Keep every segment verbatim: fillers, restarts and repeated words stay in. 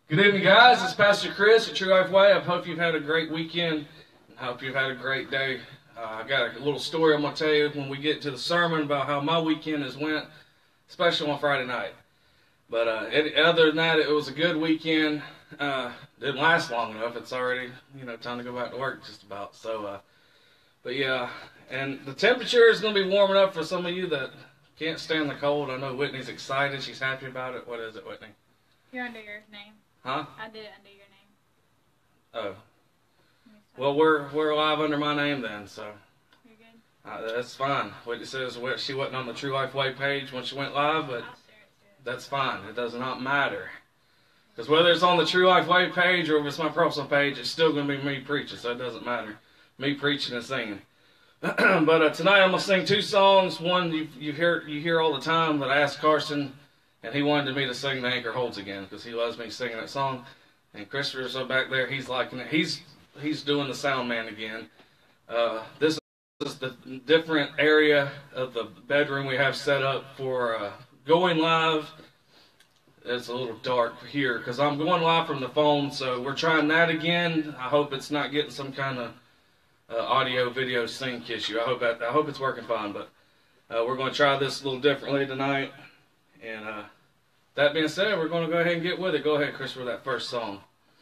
Good evening, guys. It's Pastor Chris at True Life Way. I hope you've had a great weekend. I hope you've had a great day. Uh, I got a little story I'm going to tell you when we get to the sermon about how my weekend has went, especially on Friday night. But uh, it, other than that, it was a good weekend. Uh, didn't last long enough. It's already, you know, time to go back to work just about. So, uh, but yeah, and the temperature is going to be warming up for some of you that can't stand the cold. I know Whitney's excited. She's happy about it. What is it, Whitney? You're under your name. Huh? I did it under your name. Oh. Well, we're we're live under my name then, so. You're good? Uh, that's fine. Whitney says she wasn't on the True Life Way page when she went live, but I'll share it too. that's fine. It does not matter. Because whether it's on the True Life Way page or if it's my personal page, it's still going to be me preaching, so it doesn't matter. Me preaching and singing. but uh, tonight I'm going to sing two songs. One you, you hear you hear all the time that I asked Carson, and he wanted me to sing The Anchor Holds Again because he loves me singing that song. And Christopher's up back there. He's liking it. He's he's doing the sound man again. Uh, this is the different area of the bedroom we have set up for uh, going live. It's a little dark here because I'm going live from the phone, so we're trying that again. I hope it's not getting some kind of uh, audio video sync issue. I hope that, I hope it's working fine, but uh, we're going to try this a little differently tonight. And uh, that being said, we're going to go ahead and get with it. Go ahead, Chris, for that first song.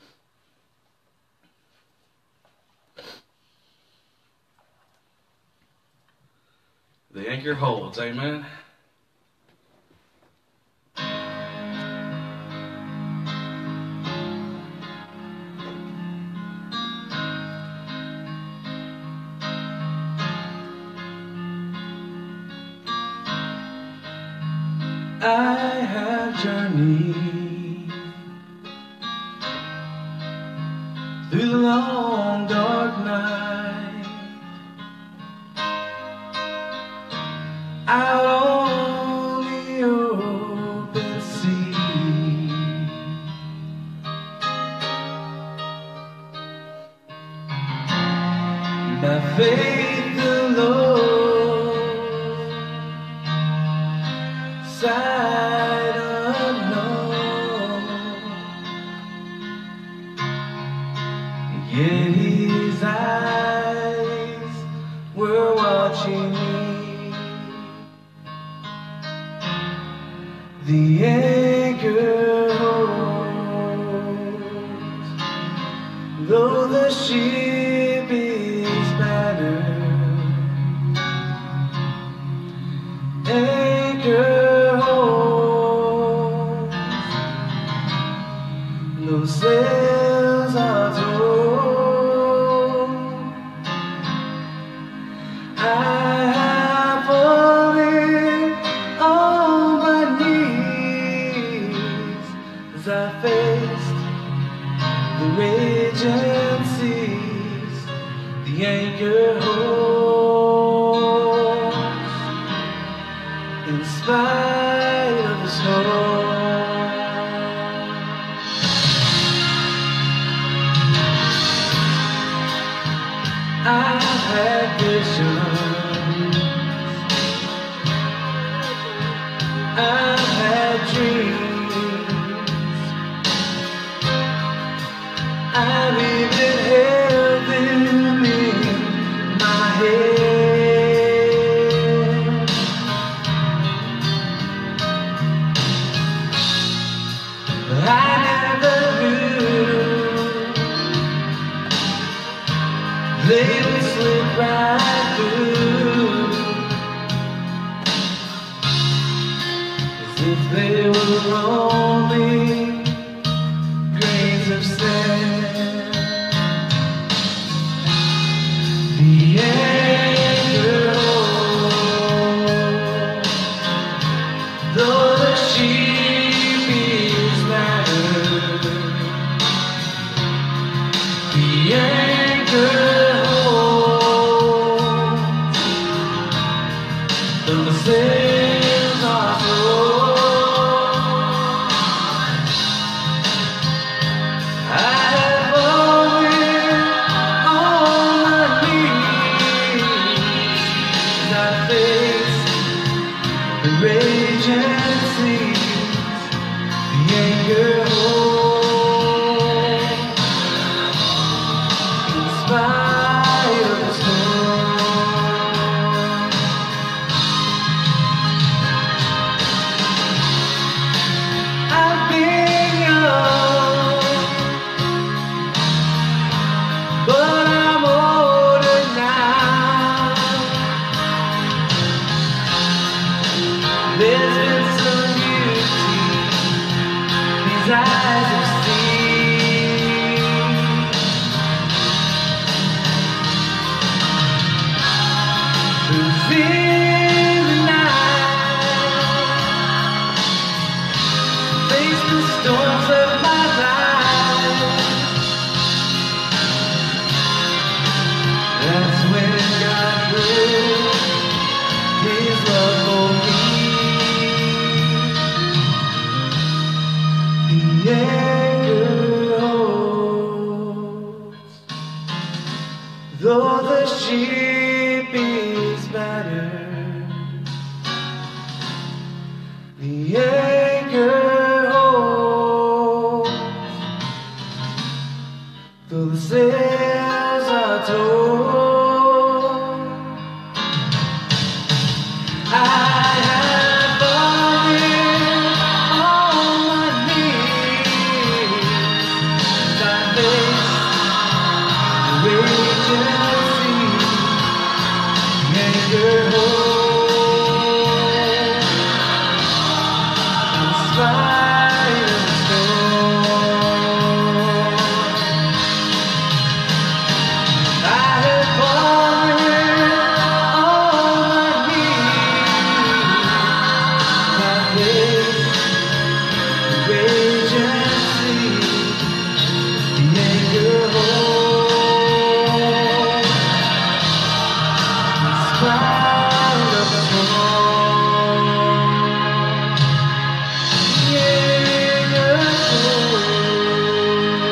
The anchor holds, amen. I have journeyed through the long dark night, out on the open sea. By faith alone, sight unknown, yet his eyes were watching me. The anchor holds, though the ship is battered. Anchor holds, no sails are told. I have fallen on my knees as I faced the raging seas. The anchor holds in spite of the storm. I've had visions, I've had dreams, I've even held them in my head. But I never knew they would slip right through, as if they were only grains of sand. The anchor holds, though the ship is battered. The anchor holds, though the sails are full. I have fallen on my knees as I face the raging seas. The anchor holds. eyes have seen. Who's in the night, face the storms of my life. That's when God proved His love for me. The anchor holds, though the ship is battered. The anchor holds, though the sails are torn. I have fallen on my knees as I face the raging sea. The anchor holds in spite of the storm. I have fallen on my knees as I face the raging sea. The anchor holds in spite of the storm. The anchor holds.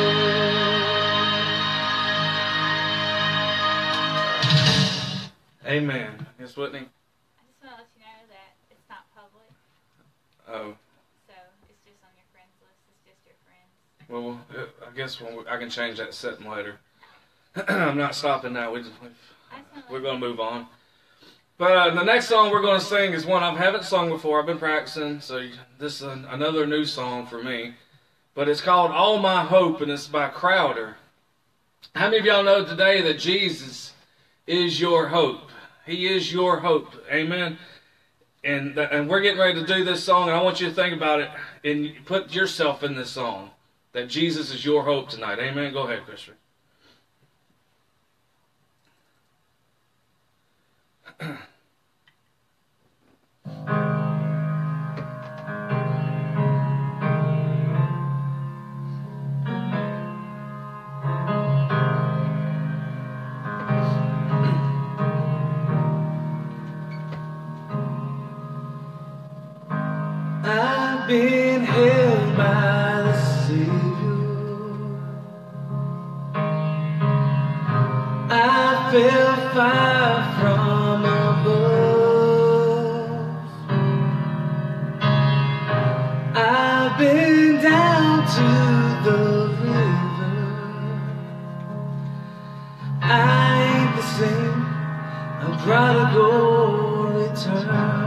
Amen. Yes, Whitney? I just want to let you know that it's not public, Oh, so it's just on your friends list. It's just your friends. well, uh, I guess when we, I can change that setting later. I'm not stopping now. We just, I just wanna we're let going to you- move on. But uh, the next song we're going to sing is one I haven't sung before. I've been practicing, so this is an, another new song for me. But it's called All My Hope, and it's by Crowder. How many of y'all know today that Jesus is your hope? He is your hope. Amen. And th- and we're getting ready to do this song, and I want you to think about it and put yourself in this song, that Jesus is your hope tonight. Amen. Go ahead, Christian. I've been held by the Savior. I fell far from above. I've been down to the river. I ain't the same, a prodigal return.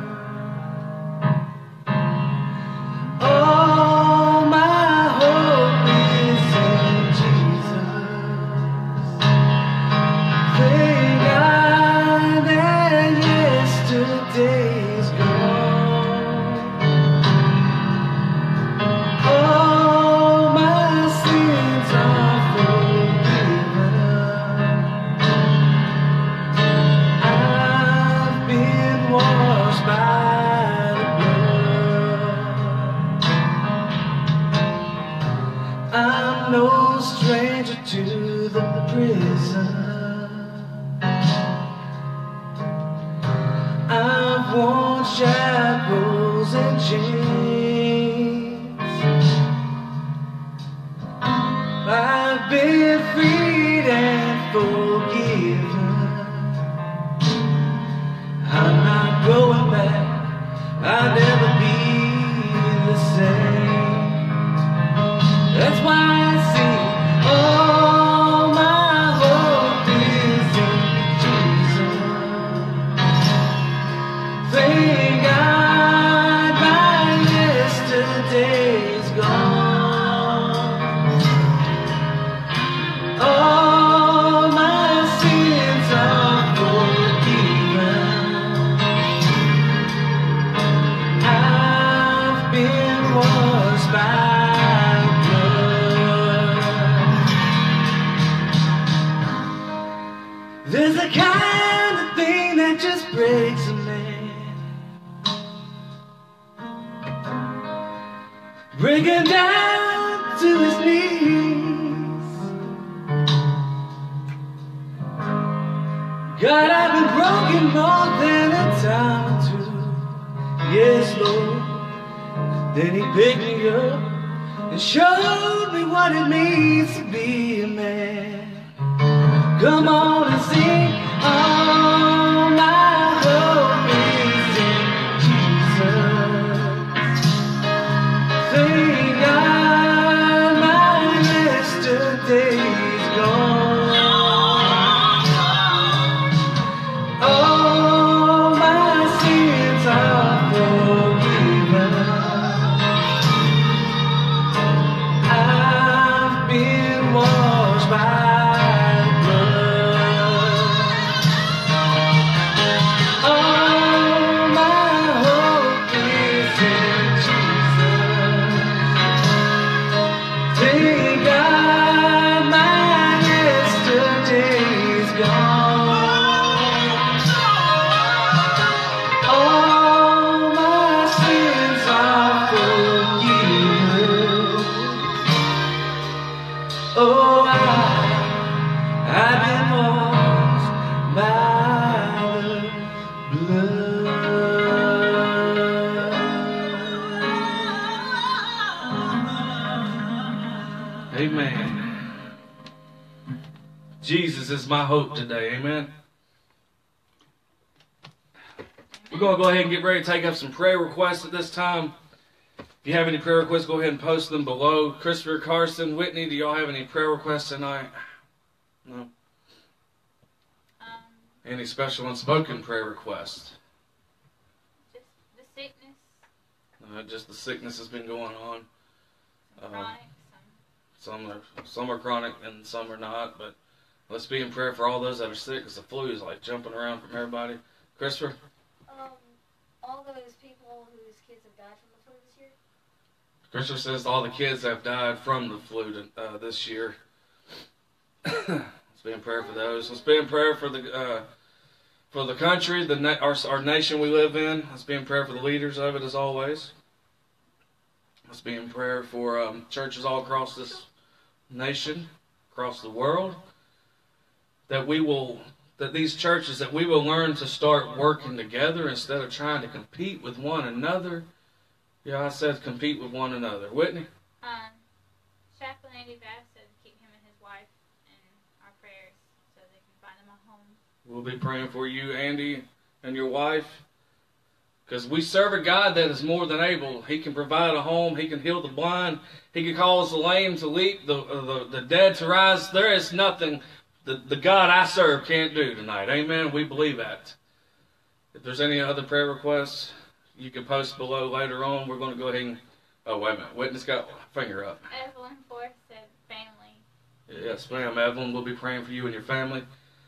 All my hope is in Jesus. Thank God that yesterday's gone. All my sins are forgiven. I've been washed by the blood. I'm no stranger to the prison. I've worn shackles and chains. I've been freed and forgiven. I'm not going back. I'll never be the same. That's why I sing, all my hope is in Jesus. Thank God my yesterday's gone. All my sins are forgiven. I've been washed by Taken down to his knees. God, I've been broken more than a time or two. Yes, Lord. Then he picked me up and showed me what it means to be a man. Come on and sing. All my hope is in Jesus. Thank God my yesterday's gone. All my sins are forgiven. I've been washed by Amen. Jesus is my hope today. Amen. We're going to go ahead and get ready to take up some prayer requests at this time. If you have any prayer requests, go ahead and post them below. Christopher, Carson, Whitney, do y'all have any prayer requests tonight? No? Um, Any special unspoken prayer requests? just the sickness, Uh, just the sickness has been going on. some Um, chronic, some Some are some are chronic and some are not, but let's be in prayer for all those that are sick, because the flu is like jumping around from everybody. Christopher? Um, all those people whose kids have died from the flu this year. Christopher says all the kids have died from the flu to, uh, this year. Let's be in prayer for those. Let's be in prayer for the uh, for the country, the na- our, our nation we live in. Let's be in prayer for the leaders of it as always. Let's be in prayer for um, churches all across this nation, across the world, that we will, that these churches, that we will learn to start working together instead of trying to compete with one another. Yeah, I said compete with one another. Whitney? um, Chaplain Andy Bass said keep him and his wife in our prayers so they can find them a home. We'll be praying for you, Andy, and your wife. Because we serve a God that is more than able. He can provide a home. He can heal the blind. He can cause the lame to leap, the uh, the, the dead to rise. There is nothing the, the God I serve can't do tonight. Amen. We believe that. If there's any other prayer requests, you can post below later on. We're going to go ahead and... Oh, wait a minute. Whitney's got a finger up. Evelyn Forth said family. Yes, ma'am. Evelyn, we'll be praying for you and your family.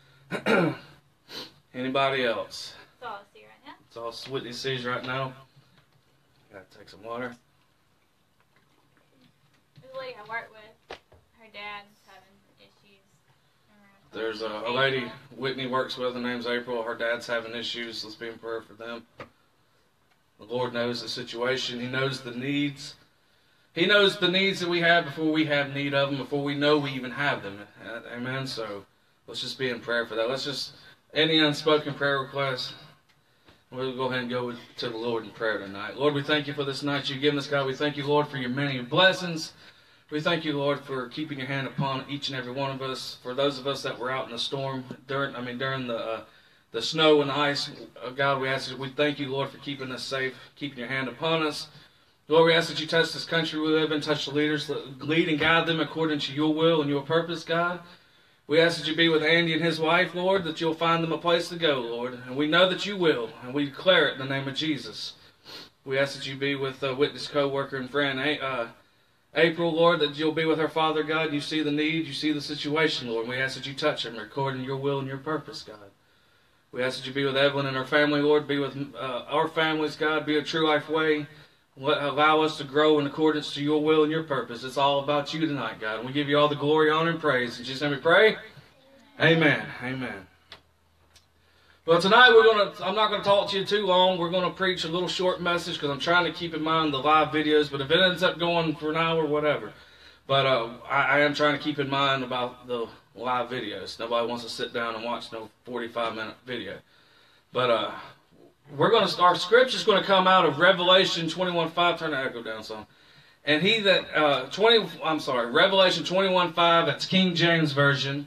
Anybody else? That's all I see right now. It's all Whitney sees right now. Gotta take some water. There's a lady I work with. Her dad's having issues. There's a, a lady Whitney works with. Her name's April. Her dad's having issues. Let's be in prayer for them. The Lord knows the situation. He knows the needs. He knows the needs that we have before we have need of them, before we know we even have them. Amen. So let's just be in prayer for that. Let's just, any unspoken prayer requests, we'll go ahead and go to the Lord in prayer tonight. Lord, we thank you for this night you've given us, God. We thank you, Lord, for your many blessings. We thank you, Lord, for keeping your hand upon each and every one of us. For those of us that were out in the storm, during, I mean, during the uh, the snow and the ice, uh, God, we ask that we thank you, Lord, for keeping us safe, keeping your hand upon us. Lord, we ask that you touch this country we live in, touch the leaders, lead and guide them according to your will and your purpose, God. We ask that you be with Andy and his wife, Lord, that you'll find them a place to go, Lord. And we know that you will, and we declare it in the name of Jesus. We ask that you be with uh, Whitney's co-worker and friend, uh, April, Lord, that you'll be with her father, God. You see the need, you see the situation, Lord. And we ask that you touch them according to your will and your purpose, God. We ask that you be with Evelyn and her family, Lord. Be with uh, our families, God. Be a True Life Way. Let, allow us to grow in accordance to your will and your purpose. It's all about you tonight, God. And we give you all the glory, honor, and praise. In Jesus' name we pray. Amen. Amen. Well, tonight we're gonna. I'm not gonna talk to you too long. We're gonna preach a little short message because I'm trying to keep in mind the live videos. But if it ends up going for an hour, whatever. But uh, I, I am trying to keep in mind about the live videos. Nobody wants to sit down and watch no forty-five minute video. But uh, we're gonna. Our scripture's gonna come out of Revelation twenty-one five. Turn the echo down some. And he that uh, twenty. I'm sorry, Revelation twenty-one five. That's King James version.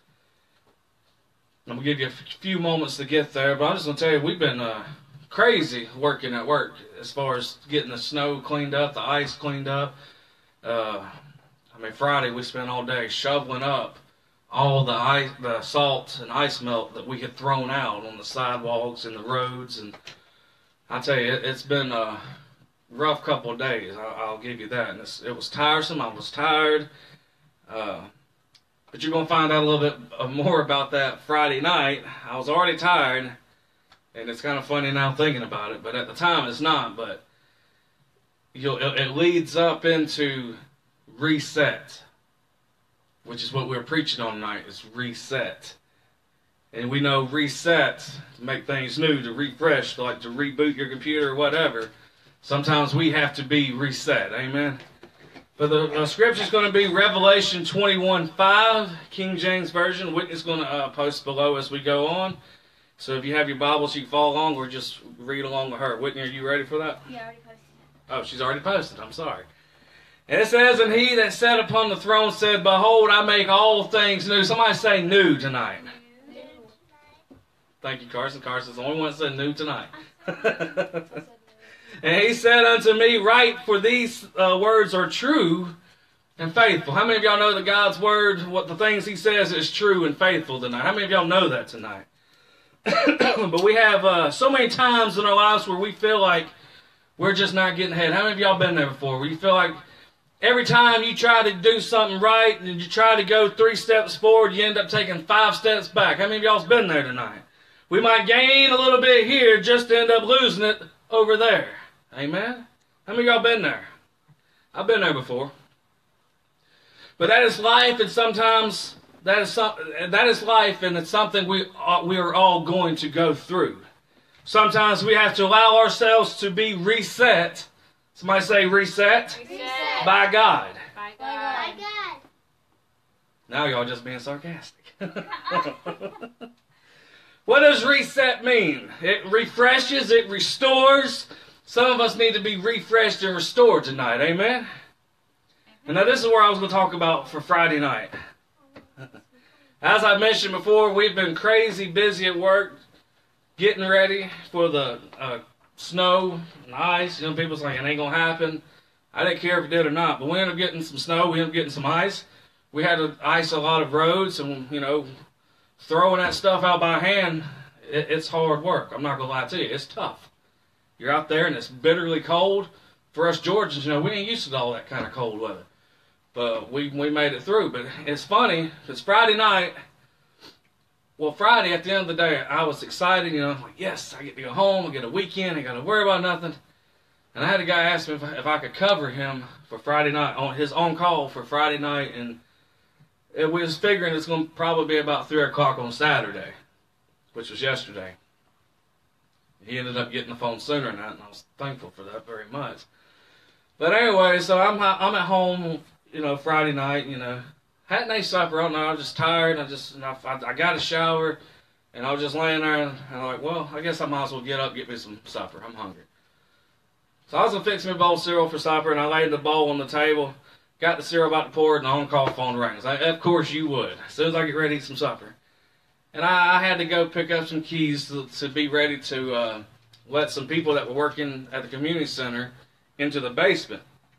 I'm going to give you a few moments to get there, but I'm just going to tell you, we've been uh, crazy working at work as far as getting the snow cleaned up, the ice cleaned up. Uh, I mean, Friday we spent all day shoveling up all the ice, the salt and ice melt that we had thrown out on the sidewalks and the roads. And I tell you, it, it's been a rough couple of days, I, I'll give you that. And it's, it was tiresome. I was tired. Uh, But you're going to find out a little bit more about that Friday night. I was already tired, and it's kind of funny now thinking about it, but at the time it's not. But you'll, it leads up into reset, which is what we're preaching on tonight, is reset. And we know reset, to make things new, to refresh, like to reboot your computer or whatever. Sometimes we have to be reset. Amen? But the uh, scripture is going to be Revelation twenty-one five, King James Version. Whitney's going to uh, post below as we go on. So if you have your Bibles, you can follow along or just read along with her. Whitney, are you ready for that? He already posted it. Oh, she's already posted. I'm sorry. And it says, and he that sat upon the throne said, behold, I make all things new. Somebody say new tonight. New. Thank you, Carson. Carson's the only one that said new tonight. And he said unto me, write, for these uh, words are true and faithful. How many of y'all know that God's word, what the things he says is true and faithful tonight? How many of y'all know that tonight? But we have uh, so many times in our lives where we feel like we're just not getting ahead. How many of y'all been there before? Where you feel like every time you try to do something right and you try to go three steps forward, you end up taking five steps back. How many of y'all's been there tonight? We might gain a little bit here just to end up losing it over there. Amen? How many of y'all been there? I've been there before. But that is life, and sometimes that is some, that is life, and it's something we are, we are all going to go through. Sometimes we have to allow ourselves to be reset. Somebody say reset. Reset. By God. By God. By God. Now y'all just being sarcastic. What does reset mean? It refreshes, it restores. Some of us need to be refreshed and restored tonight. Amen? And now this is where I was going to talk about for Friday night. As I mentioned before, we've been crazy busy at work, getting ready for the uh, snow and ice. You know, people's like, it ain't going to happen. I didn't care if it did or not, but we ended up getting some snow. We ended up getting some ice. We had to ice a lot of roads, and, you know, throwing that stuff out by hand, it, it's hard work. I'm not going to lie to you. It's tough. You're out there and it's bitterly cold. For us Georgians, you know, we ain't used to all that kind of cold weather. But we we made it through. But it's funny, it's Friday night. Well, Friday, at the end of the day, I was excited, you know, like, yes, I get to go home, I get a weekend, I got to worry about nothing. And I had a guy ask me if I, if I could cover him for Friday night, on his on call for Friday night, and it was figuring it's going to probably be about three o'clock on Saturday, which was yesterday. He ended up getting the phone sooner than that, and I was thankful for that very much. But anyway, so I'm I'm at home, you know, Friday night, you know. Hadn't ate supper all night. I was just tired. I just, I, I got a shower, and I was just laying there, and, and I'm like, well, I guess I might as well get up and get me some supper. I'm hungry. So I was going to fix me a bowl of cereal for supper, and I laid the bowl on the table, got the cereal about to pour it, and the on-call phone rings. I, of course you would, as soon as I get ready to eat some supper. And I, I had to go pick up some keys to, to be ready to uh, let some people that were working at the community center into the basement.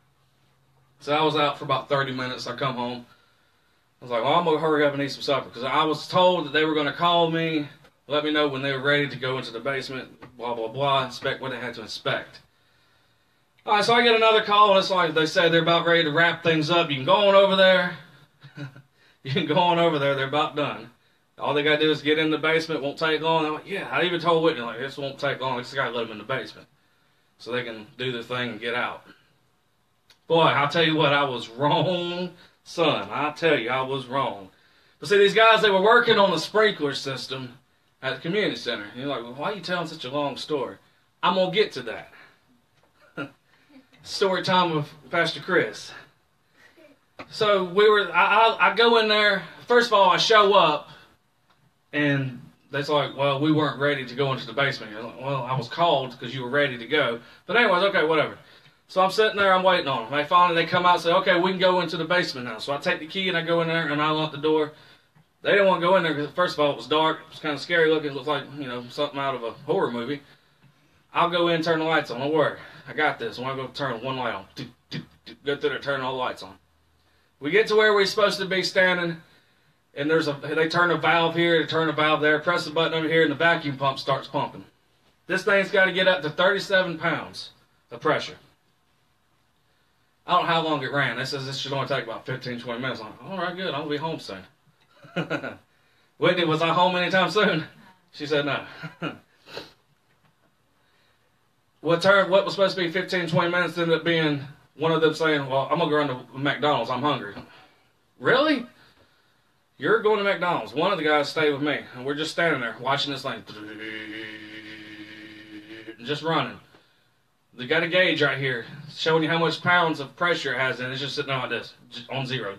So I was out for about thirty minutes. I come home. I was like, well, I'm going to hurry up and eat some supper. Because I was told that they were going to call me, let me know when they were ready to go into the basement, blah, blah, blah, inspect what they had to inspect. All right, so I get another call, and it's like they say they're about ready to wrap things up. You can go on over there. You can go on over there. They're about done. All they got to do is get in the basement. It won't take long. I'm like, yeah, I even told Whitney, like, this won't take long. I just got to let them in the basement so they can do their thing and get out. Boy, I'll tell you what, I was wrong, son. I tell you, I was wrong. But see, these guys, they were working on the sprinkler system, at the community center. And you're like, well, why are you telling such a long story? I'm going to get to that. Story time with Pastor Chris. So we were, I, I, I go in there. First of all, I show up, and they're like, well, we weren't ready to go into the basement. You're like, well, I was called because you were ready to go. But anyways, okay, whatever. So I'm sitting there, I'm waiting on them. They finally, they come out and say, okay, we can go into the basement now. So I take the key and I go in there and I lock the door. They didn't want to go in there because, first of all, it was dark. It was kind of scary looking. It looked like, you know, something out of a horror movie. I'll go in and turn the lights on. Don't worry. I got this. I want to go turn one light on. Do, do, do. Go through there, turn all the lights on. We get to where we're supposed to be standing, and there's a, they turn a valve here, they turn a valve there, press the button over here, and the vacuum pump starts pumping. This thing's got to get up to thirty-seven pounds of pressure. I don't know how long it ran. They says this should only take about fifteen, twenty minutes. I'm like, all right, good. I'll be home soon. Whitney, was I home anytime soon? She said no. What turned, what was supposed to be fifteen, twenty minutes ended up being one of them saying, well, I'm going to go run to McDonald's. I'm hungry. Really? You're going to McDonald's. One of the guys stayed with me, and we're just standing there watching this thing. Just running. They got a gauge right here showing you how much pounds of pressure it has in it. It's just sitting there like this, just on zero.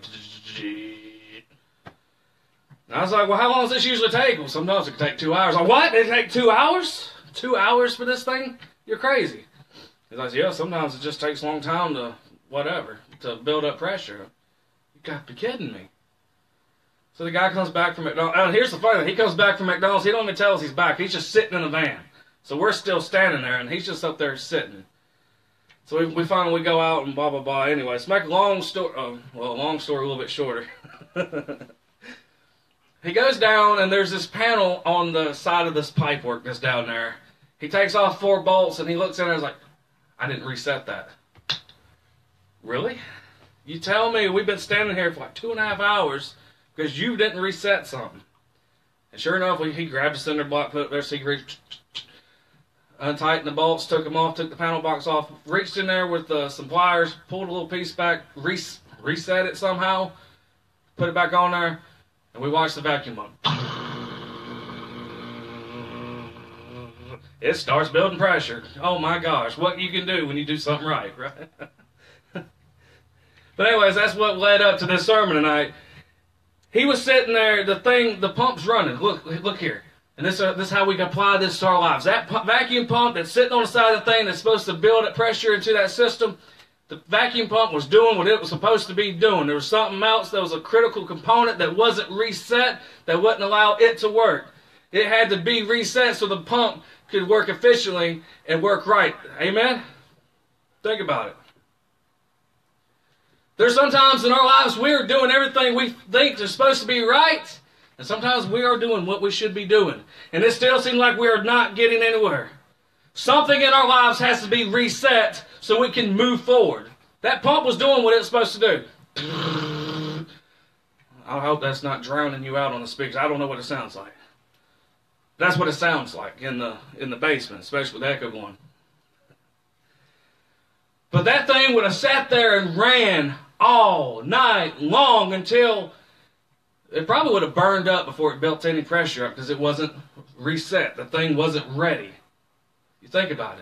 And I was like, well, how long does this usually take? Well, sometimes it can take two hours. I'm like, what? It take two hours? Two hours for this thing? You're crazy. He's like, yeah, sometimes it just takes a long time to, whatever, to build up pressure. You got to be kidding me. So the guy comes back from McDonald's. And here's the funny thing. He comes back from McDonald's. He don't even tell us he's back. He's just sitting in the van. So we're still standing there, and he's just up there sitting. So we, we finally we go out and blah, blah, blah. Anyway, to make a long story, uh, well, a long story a little bit shorter. He goes down, and there's this panel on the side of this pipework that's down there. He takes off four bolts, and he looks in there and is like, I didn't reset that. Really? You tell me we've been standing here for like two and a half hours because you didn't reset something. And sure enough, he grabbed the cinder block, put it there, so he reached, untightened the bolts, took them off, took the panel box off, reached in there with uh, some pliers, pulled a little piece back, res reset it somehow, put it back on there, and we watched the vacuum pump. It starts building pressure. Oh my gosh, what you can do when you do something right, right? But anyways, that's what led up to this sermon tonight. He was sitting there, the thing, the pump's running. Look, look here. And this, uh, this is how we can apply this to our lives. That pu vacuum pump that's sitting on the side of the thing that's supposed to build up pressure into that system, the vacuum pump was doing what it was supposed to be doing. There was something else that was a critical component that wasn't reset, that wouldn't allow it to work. It had to be reset so the pump could work efficiently and work right. Amen? Think about it. There's sometimes in our lives we are doing everything we think is supposed to be right, and sometimes we are doing what we should be doing. And it still seems like we are not getting anywhere. Something in our lives has to be reset so we can move forward. That pump was doing what it was supposed to do. I hope that's not drowning you out on the speakers. I don't know what it sounds like. That's what it sounds like in the in the basement, especially with the echo going. But that thing would have sat there and ran all night long until it probably would have burned up before it built any pressure up because it wasn't reset. The thing wasn't ready. You think about it.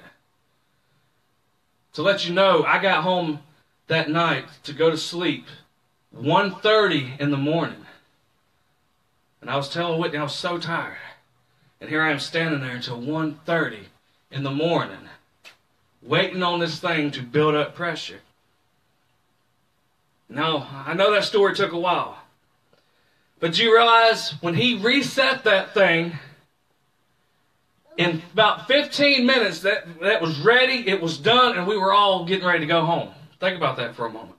To let you know, I got home that night to go to sleep one thirty in the morning. And I was telling Whitney I was so tired. And here I am standing there until one thirty in the morning, waiting on this thing to build up pressure. Now, I know that story took a while. But you realize when he reset that thing, in about fifteen minutes, that, that was ready, it was done, and we were all getting ready to go home. Think about that for a moment.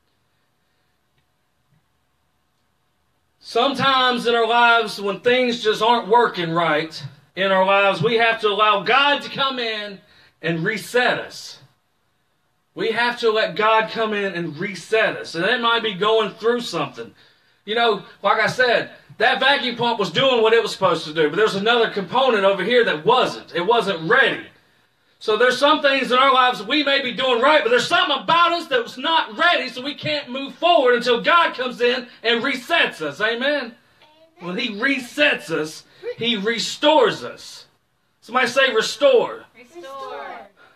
Sometimes in our lives, when things just aren't working right in our lives, we have to allow God to come in and reset us. We have to let God come in and reset us. And that might be going through something. You know, like I said, that vacuum pump was doing what it was supposed to do, but there's another component over here that wasn't. It wasn't ready. So there's some things in our lives that we may be doing right, but there's something about us that was not ready, so we can't move forward until God comes in and resets us. Amen? When He resets us, He restores us. Somebody say restore. Restore.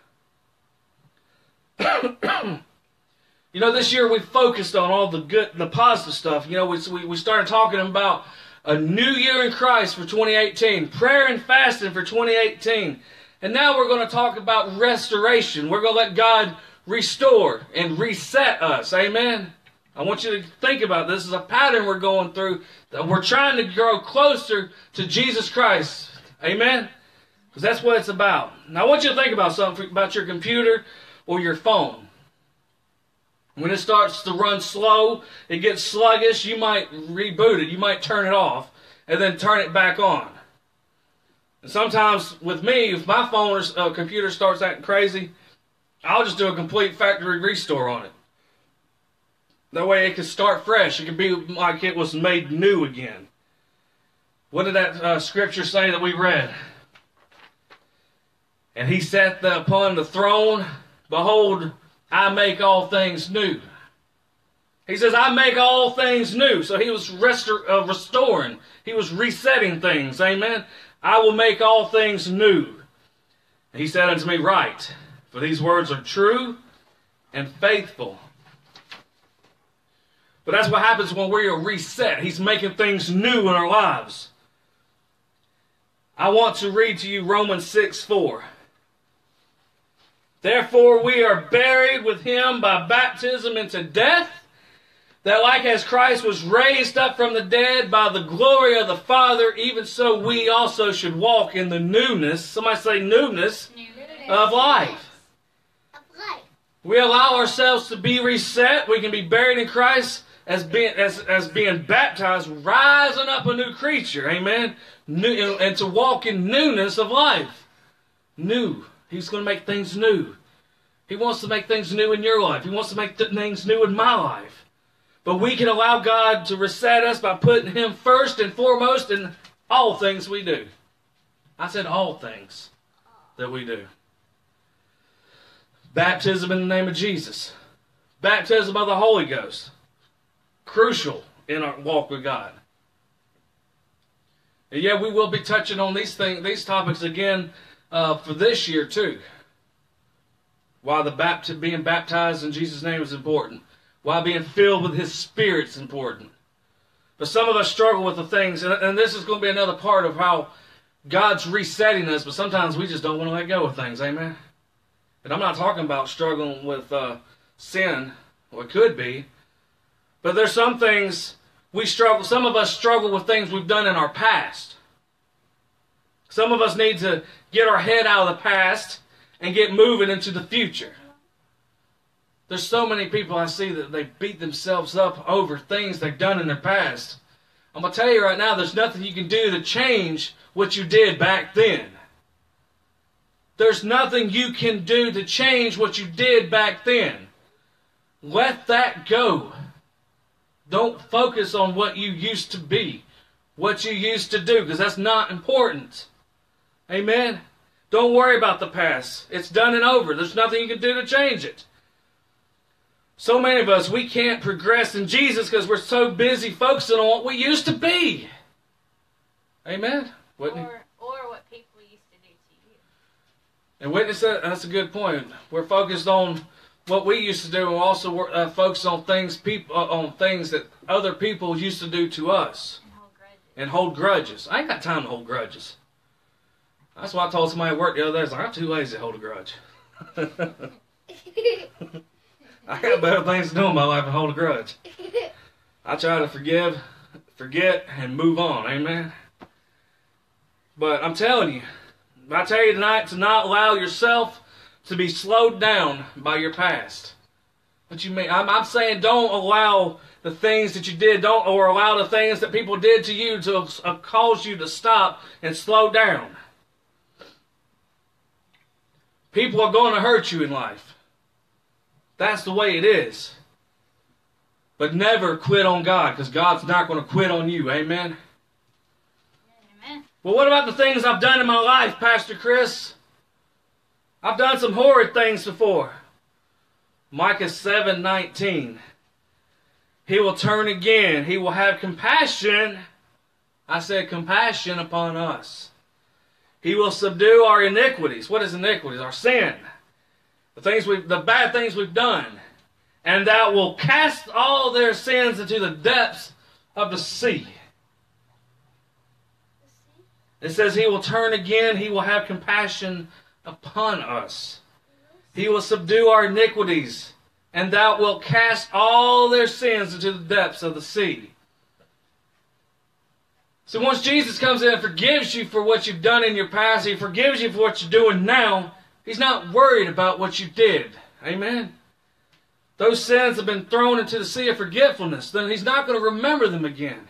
You know, this year we focused on all the good, the positive stuff. You know, we, we, we started talking about a new year in Christ for twenty eighteen. Prayer and fasting for twenty eighteen. And now we're going to talk about restoration. We're going to let God restore and reset us. Amen? I want you to think about this. This is a pattern we're going through. That we're trying to grow closer to Jesus Christ. Amen? Because that's what it's about. Now I want you to think about something about your computer or your phone. When it starts to run slow, it gets sluggish, you might reboot it. You might turn it off and then turn it back on. And sometimes with me, if my phone or uh, computer starts acting crazy, I'll just do a complete factory restore on it. That way it can start fresh. It can be like it was made new again. What did that uh, scripture say that we read? And He sat the, upon the throne, behold, I make all things new. He says, I make all things new. So He was restor- uh, restoring. He was resetting things. Amen. I will make all things new. And He said unto me, write, for these words are true and faithful. But that's what happens when we are reset. He's making things new in our lives. I want to read to you Romans six four. Therefore we are buried with Him by baptism into death, that like as Christ was raised up from the dead by the glory of the Father, even so we also should walk in the newness, somebody say newness, Newness. of life. Of life. We allow ourselves to be reset. We can be buried in Christ as being, as, as being baptized, rising up a new creature, amen, new, and to walk in newness of life. New. He's going to make things new. He wants to make things new in your life. He wants to make th- things new in my life. But we can allow God to reset us by putting Him first and foremost in all things we do. I said all things that we do. Baptism in the name of Jesus. Baptism of the Holy Ghost. Crucial in our walk with God. And yeah, we will be touching on these things, these topics again uh, for this year too. Why the bapt- being baptized in Jesus' name is important. Why being filled with His Spirit is important. But some of us struggle with the things, and, and this is going to be another part of how God's resetting us, but sometimes we just don't want to let go of things, amen? And I'm not talking about struggling with uh, sin, or it could be, but there's some things we struggle, some of us struggle with things we've done in our past. Some of us need to get our head out of the past and get moving into the future. There's so many people I see that they beat themselves up over things they've done in their past. I'm going to tell you right now, there's nothing you can do to change what you did back then. There's nothing you can do to change what you did back then. Let that go. Don't focus on what you used to be, what you used to do, because that's not important. Amen? Don't worry about the past. It's done and over. There's nothing you can do to change it. So many of us, we can't progress in Jesus because we're so busy focusing on what we used to be. Amen? Whitney? Or, or what people used to do to you. And Whitney said, that's a good point. We're focused on what we used to do, and we're also uh, focused on things people uh, on things that other people used to do to us. And hold grudges. And hold grudges. I ain't got time to hold grudges. That's why I told somebody at work the other day, I was like, I'm too lazy to hold a grudge. I got better things to do in my life than hold a grudge. I try to forgive, forget, and move on. Amen? But I'm telling you, I tell you tonight to not allow yourself to be slowed down by your past. What you mean? I'm, I'm saying don't allow the things that you did, don't or allow the things that people did to you to uh, cause you to stop and slow down. People are going to hurt you in life. That's the way it is. But never quit on God, because God's not going to quit on you. Amen? Amen. Well, what about the things I've done in my life, Pastor Chris? I've done some horrid things before. Micah seven nineteen. He will turn again. He will have compassion I said compassion upon us. He will subdue our iniquities. What is iniquities? Our sin. The things we, the bad things we've done. And thou will cast all their sins into the depths of the sea. It says he will turn again. He will have compassion upon us. He will subdue our iniquities. And thou wilt cast all their sins into the depths of the sea. So once Jesus comes in and forgives you for what you've done in your past, He forgives you for what you're doing now, He's not worried about what you did. Amen? Those sins have been thrown into the sea of forgetfulness. Then He's not going to remember them again.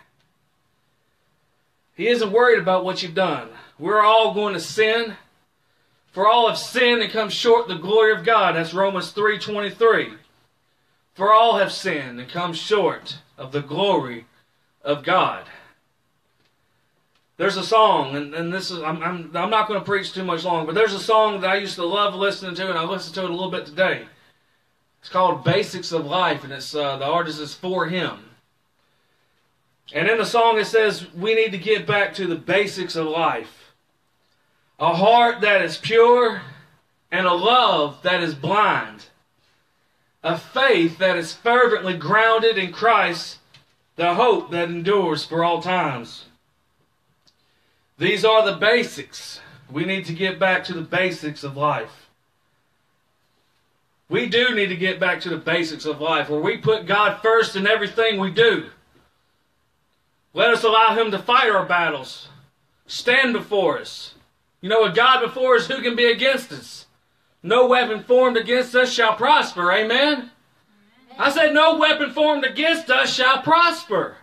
He isn't worried about what you've done. We're all going to sin. For all have sinned and come short of the glory of God. That's Romans three twenty-three. For all have sinned and come short of the glory of God. There's a song, and, and this is I'm, I'm I'm not going to preach too much long, but there's a song that I used to love listening to, and I listened to it a little bit today. It's called "Basics of Life," and it's uh, the artist is For Him. And in the song it says we need to get back to the basics of life. A heart that is pure and a love that is blind. A faith that is fervently grounded in Christ, the hope that endures for all times. These are the basics. We need to get back to the basics of life. We do need to get back to the basics of life, where we put God first in everything we do. Let us allow Him to fight our battles. Stand before us. You know, with God before us, who can be against us? No weapon formed against us shall prosper. Amen? Amen? I said no weapon formed against us shall prosper.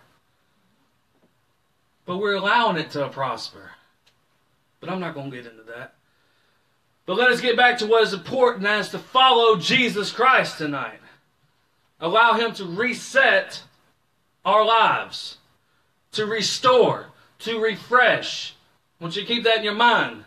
But we're allowing it to prosper. But I'm not going to get into that. But let us get back to what is important, as to follow Jesus Christ tonight. Allow Him to reset our lives. To restore. To refresh. I want you to keep that in your mind.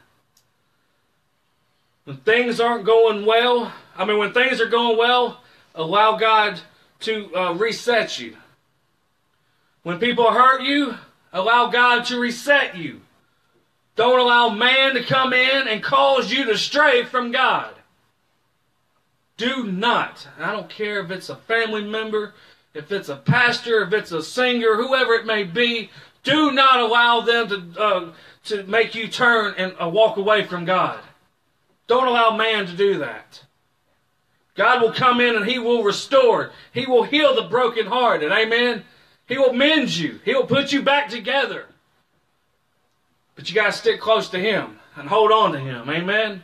When things aren't going well, I mean when things are going well, allow God to uh, reset you. When people hurt you, allow God to reset you. Don't allow man to come in and cause you to stray from God. Do not. I don't care if it's a family member, if it's a pastor, if it's a singer, whoever it may be. Do not allow them to uh, to make you turn and uh, walk away from God. Don't allow man to do that. God will come in and He will restore. He will heal the brokenhearted. Amen. He will mend you. He will put you back together. But you got to stick close to Him and hold on to Him. Amen.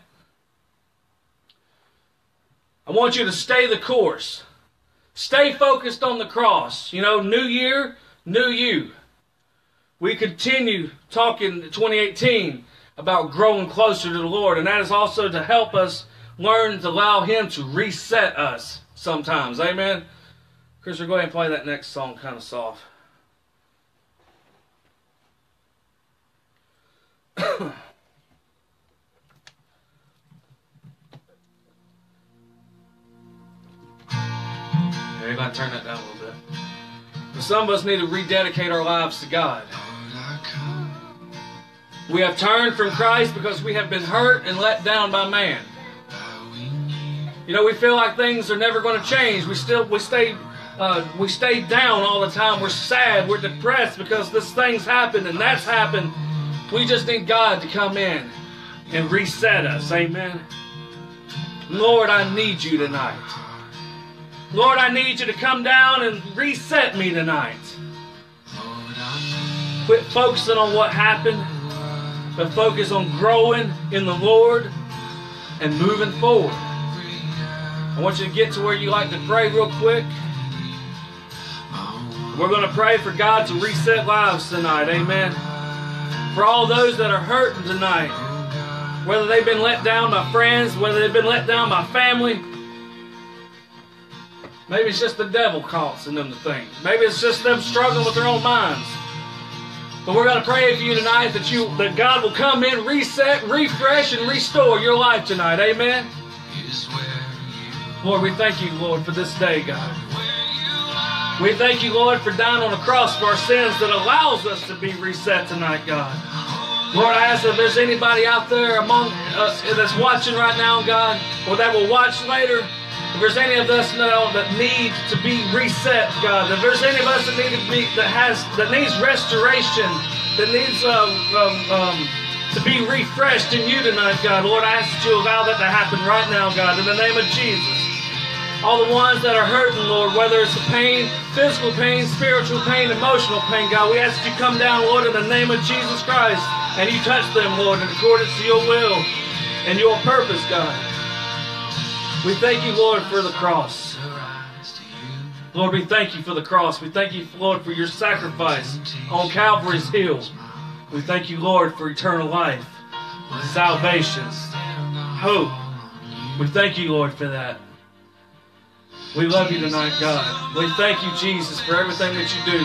I want you to stay the course. Stay focused on the cross. You know, new year, new you. We continue talking in twenty eighteen about growing closer to the Lord. And that is also to help us learn to allow Him to reset us sometimes. Amen. Chris, we'll go ahead and play that next song kind of soft. Yeah, you gotta turn that down a little bit. But some of us need to rededicate our lives to God. We have turned from Christ because we have been hurt and let down by man. You know, we feel like things are never going to change. We still we stay uh, we stay down all the time. We're sad. We're depressed because this thing's happened and that's happened. We just need God to come in and reset us. Amen. Lord, I need you tonight. Lord, I need you to come down and reset me tonight. Quit focusing on what happened, but focus on growing in the Lord and moving forward. I want you to get to where you like to pray real quick. We're going to pray for God to reset lives tonight. Amen. For all those that are hurting tonight, whether they've been let down by friends, whether they've been let down by family. Maybe it's just the devil causing them to think. Maybe it's just them struggling with their own minds. But we're going to pray for you tonight that you that God will come in, reset, refresh, and restore your life tonight. Amen. Lord, we thank you, Lord, for this day, God. We thank you, Lord, for dying on the cross for our sins that allows us to be reset tonight, God. Lord, I ask if there's anybody out there among us that's watching right now, God, or that will watch later, if there's any of us now that need to be reset, God, if there's any of us that need to be that has that needs restoration, that needs um, um, um, to be refreshed in you tonight, God, Lord, I ask that you allow that to happen right now, God, in the name of Jesus. All the ones that are hurting, Lord, whether it's pain, physical pain, spiritual pain, emotional pain, God, we ask that you come down, Lord, in the name of Jesus Christ, and you touch them, Lord, in accordance to your will and your purpose, God. We thank you, Lord, for the cross. Lord, we thank you for the cross. We thank you, Lord, for your sacrifice on Calvary's hill. We thank you, Lord, for eternal life, salvation, hope. We thank you, Lord, for that. We love you tonight, God. We thank you, Jesus, for everything that you do.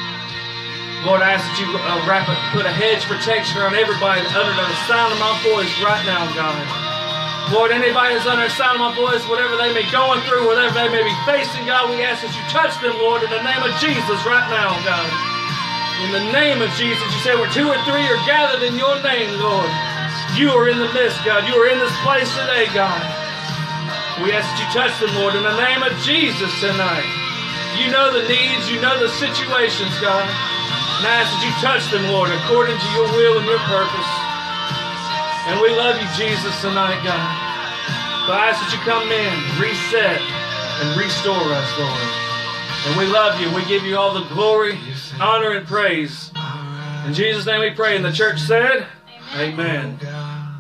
Lord, I ask that you uh, wrap it, put a hedge protection around everybody under the sound of my voice right now, God. Lord, anybody that's under the sound of my voice, whatever they may be going through, whatever they may be facing, God, we ask that you touch them, Lord, in the name of Jesus right now, God. In the name of Jesus, you say where two or three are gathered in your name, Lord. You are in the midst, God. You are in this place today, God. We ask that you touch them, Lord, in the name of Jesus tonight. You know the needs, you know the situations, God. And I ask that you touch them, Lord, according to your will and your purpose. And we love you, Jesus, tonight, God. So I ask that you come in, reset, and restore us, Lord. And we love you. We give you all the glory, honor, and praise. In Jesus' name we pray. And the church said, Amen. Amen.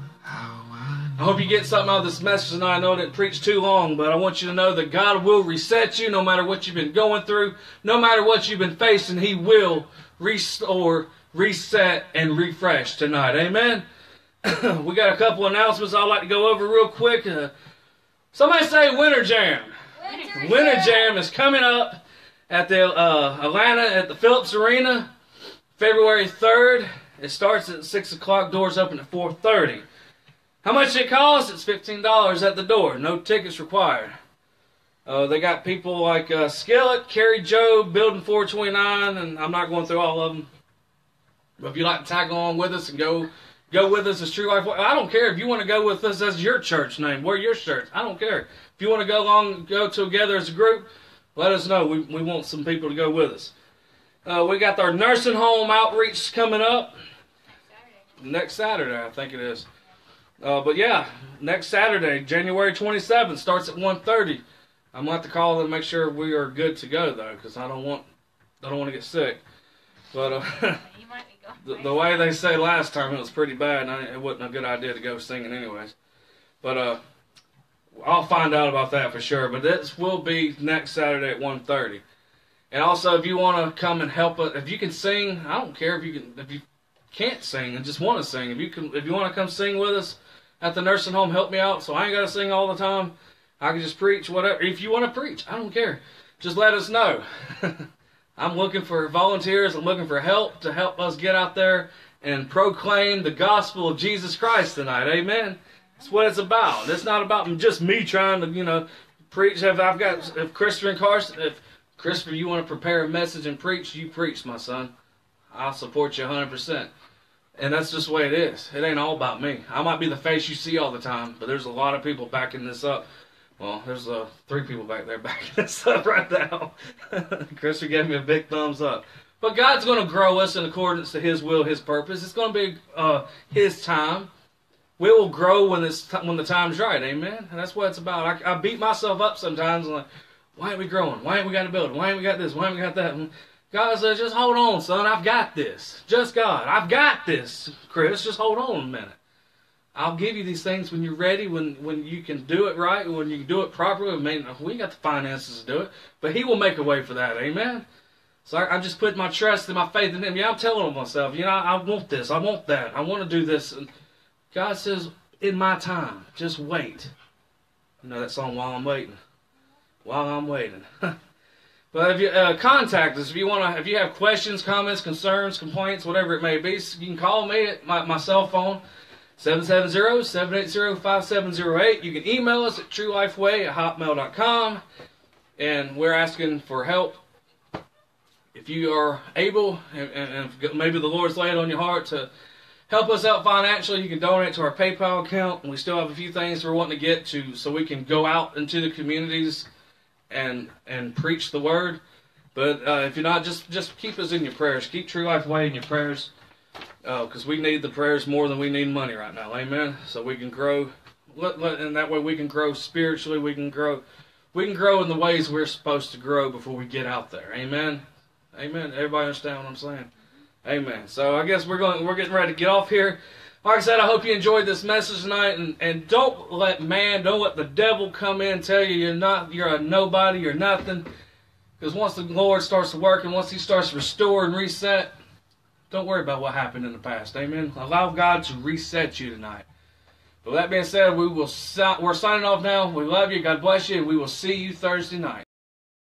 I hope you get something out of this message tonight. I know I didn't preach too long, but I want you to know that God will reset you no matter what you've been going through, no matter what you've been facing. He will restore, reset, and refresh tonight. Amen. We got a couple announcements I'd like to go over real quick. Uh, somebody say Winter Jam. Winter, Winter Jam. Jam is coming up at the uh, Atlanta at the Phillips Arena, February third. It starts at six o'clock. Doors open at four thirty. How much it costs? It's fifteen dollars at the door. No tickets required. Uh, they got people like uh, Skillet, Carrie Joe, Building four twenty-nine, and I'm not going through all of them. But if you'd like to tag along with us and go go with us as True Life, I don't care if you want to go with us as your church name. Wear your shirts. I don't care. If you want to go along, go together as a group, let us know. We, we want some people to go with us. Uh, we got our nursing home outreach coming up. Next Saturday, I think it is. Uh, but yeah, next Saturday, January twenty-seventh, starts at one thirty. I'm going to have to call and make sure we are good to go, though, because I don't want I don't want to get sick. But uh, You might be going the, the way they say last time, it was pretty bad, and I, it wasn't a good idea to go singing anyways. But uh, I'll find out about that for sure. But this will be next Saturday at one thirty. And also, if you want to come and help us, if you can sing, I don't care if you can if you can't sing and just want to sing. If you can, if you want to come sing with us at the nursing home, help me out. So I ain't got to sing all the time. I can just preach, whatever. If you want to preach, I don't care. Just let us know. I'm looking for volunteers. I'm looking for help to help us get out there and proclaim the gospel of Jesus Christ tonight. Amen. That's what it's about. It's not about just me trying to, you know, preach. If I've got, if Christopher and Carson, if Christopher, you want to prepare a message and preach, you preach, my son. I'll support you one hundred percent. And that's just the way it is. It ain't all about me. I might be the face you see all the time, but there's a lot of people backing this up. Well, there's uh, three people back there backing this up right now. Christopher gave me a big thumbs up. But God's going to grow us in accordance to His will, His purpose. It's going to be uh, His time. We will grow when it's when the time's right, amen? And that's what it's about. I, I beat myself up sometimes. I'm like, why ain't we growing? Why ain't we got a building? Why ain't we got this? Why ain't we got that? And God says, just hold on, son. I've got this. Just God. I've got this, Chris. Just hold on a minute. I'll give you these things when you're ready, when, when you can do it right, when you can do it properly. I mean, we got the finances to do it, but He will make a way for that, amen? So I, I just put my trust and my faith in Him. Yeah, I'm telling myself, you know, I, I want this, I want that, I want to do this. And God says, in my time, just wait. You know that song, While I'm Waiting? While I'm Waiting. But if you uh, contact us, if you want to, if you have questions, comments, concerns, complaints, whatever it may be, you can call me at my, my cell phone, seven seven zero, seven eight zero, five seven zero eight. You can email us at truelifeway at hotmail dot com. And we're asking for help if you are able, and, and if maybe the Lord's laid on your heart to help us out financially, you can donate to our PayPal account. And we still have a few things we're wanting to get to so we can go out into the communities and and preach the word. But uh, if you're not, just just keep us in your prayers. Keep True Life Way in your prayers, because uh, we need the prayers more than we need money right now. Amen. So we can grow, let, let, and that way we can grow spiritually. We can grow, we can grow in the ways we're supposed to grow before we get out there. Amen. Amen. Everybody understand what I'm saying? Amen. So I guess we're going. We're getting ready to get off here. Like I said, I hope you enjoyed this message tonight, and, and don't let man, don't let the devil come in and tell you you're not, you're a nobody, you're nothing. Because once the Lord starts to work and once He starts to restore and reset, don't worry about what happened in the past. Amen. Allow God to reset you tonight. But that being said, we will. We're signing off now. We love you. God bless you, and we will see you Thursday night.